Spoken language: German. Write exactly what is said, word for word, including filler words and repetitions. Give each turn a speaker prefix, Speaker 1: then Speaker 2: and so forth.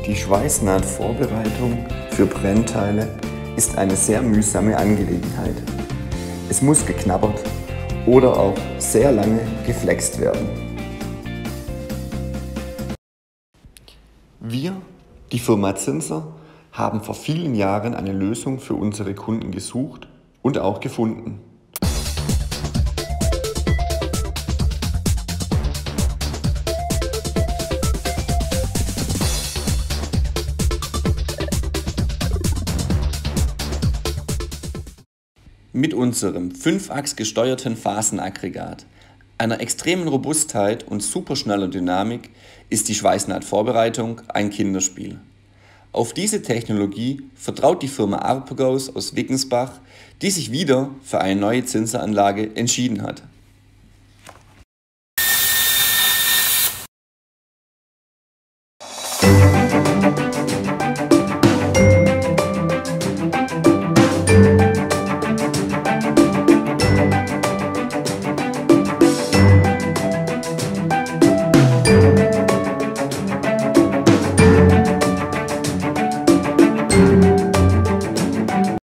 Speaker 1: Die Schweißnahtvorbereitung für Brennteile ist eine sehr mühsame Angelegenheit. Es muss geknabbert oder auch sehr lange geflext werden. Wir, die Firma Zinser, haben vor vielen Jahren eine Lösung für unsere Kunden gesucht und auch gefunden. Mit unserem fünf-Achs gesteuerten Phasenaggregat, einer extremen Robustheit und superschneller Dynamik ist die Schweißnahtvorbereitung ein Kinderspiel. Auf diese Technologie vertraut die Firma Arpegos aus Wickensbach, die sich wieder für eine neue Zinseranlage entschieden hat.